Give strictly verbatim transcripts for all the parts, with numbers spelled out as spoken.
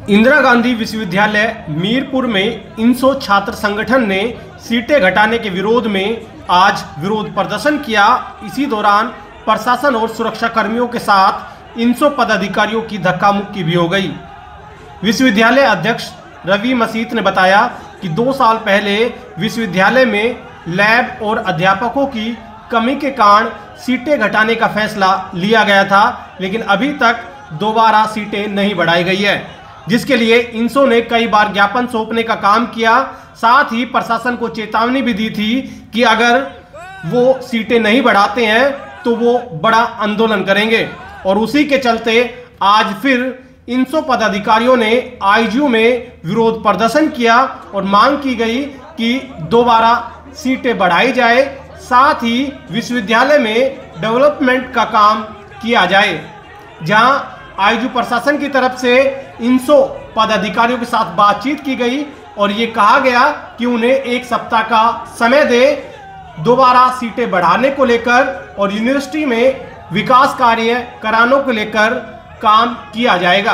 इंदिरा गांधी विश्वविद्यालय मीरपुर में इनसो छात्र संगठन ने सीटें घटाने के विरोध में आज विरोध प्रदर्शन किया। इसी दौरान प्रशासन और सुरक्षा कर्मियों के साथ इनसो पदाधिकारियों की धक्का मुक्की भी हो गई। विश्वविद्यालय अध्यक्ष रवि मसीत ने बताया कि दो साल पहले विश्वविद्यालय में लैब और अध्यापकों की कमी के कारण सीटें घटाने का फैसला लिया गया था, लेकिन अभी तक दोबारा सीटें नहीं बढ़ाई गई है, जिसके लिए इनसो ने कई बार ज्ञापन सौंपने का काम किया। साथ ही प्रशासन को चेतावनी भी दी थी कि अगर वो सीटें नहीं बढ़ाते हैं तो वो बड़ा आंदोलन करेंगे। और उसी के चलते आज फिर इनसो पदाधिकारियों ने आईजीयू में विरोध प्रदर्शन किया और मांग की गई कि दोबारा सीटें बढ़ाई जाए, साथ ही विश्वविद्यालय में डेवलपमेंट का काम किया जाए। जहां आईजीयू प्रशासन की तरफ से इनसो पदाधिकारियों के साथ बातचीत की गई और ये कहा गया कि उन्हें एक सप्ताह का समय दे दोबारा सीटें बढ़ाने को लेकर और यूनिवर्सिटी में विकास कार्य कराने को लेकर काम किया जाएगा।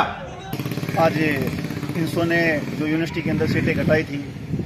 आज इनसो ने जो यूनिवर्सिटी के अंदर सीटें घटाई थी,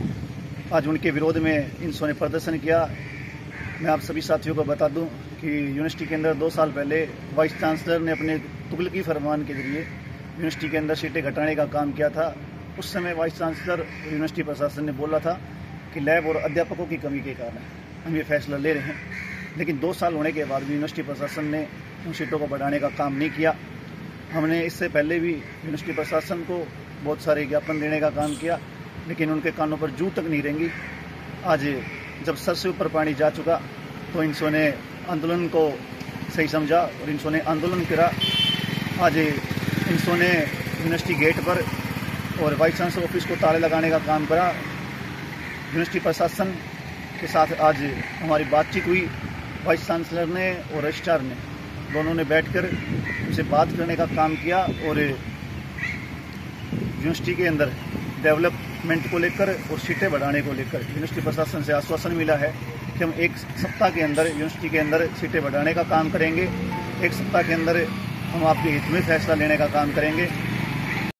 आज उनके विरोध में इनसो ने प्रदर्शन किया। मैं आप सभी साथियों को बता दूं कि यूनिवर्सिटी के अंदर दो साल पहले वाइस चांसलर ने अपने तुगलकी फरमान के जरिए यूनिवर्सिटी के अंदर सीटें घटाने का काम किया था। उस समय वाइस चांसलर यूनिवर्सिटी प्रशासन ने बोला था कि लैब और अध्यापकों की कमी के कारण हम ये फैसला ले रहे हैं, लेकिन दो साल होने के बाद भी यूनिवर्सिटी प्रशासन ने उन सीटों को बढ़ाने का काम नहीं किया। हमने इससे पहले भी यूनिवर्सिटी प्रशासन को बहुत सारे ज्ञापन देने का काम किया, लेकिन उनके कानों पर जू तक नहीं रेंगी। आज जब सर से ऊपर पानी जा चुका तो इनसो ने आंदोलन को सही समझा और इनसो ने आंदोलन करा। आज इनसो ने यूनिवर्सिटी गेट पर और वाइस चांसलर ऑफिस को ताले लगाने का काम करा। यूनिवर्सिटी प्रशासन के साथ आज हमारी बातचीत हुई। वाइस चांसलर ने और रजिस्ट्रार ने दोनों ने बैठकर उनसे बात करने का काम किया और यूनिवर्सिटी के अंदर डेवलपमेंट को लेकर और सीटें बढ़ाने को लेकर यूनिवर्सिटी प्रशासन से आश्वासन मिला है कि हम एक सप्ताह के अंदर यूनिवर्सिटी के अंदर सीटें बढ़ाने का काम करेंगे। एक सप्ताह के अंदर हम आपके हित में फैसला लेने का काम करेंगे।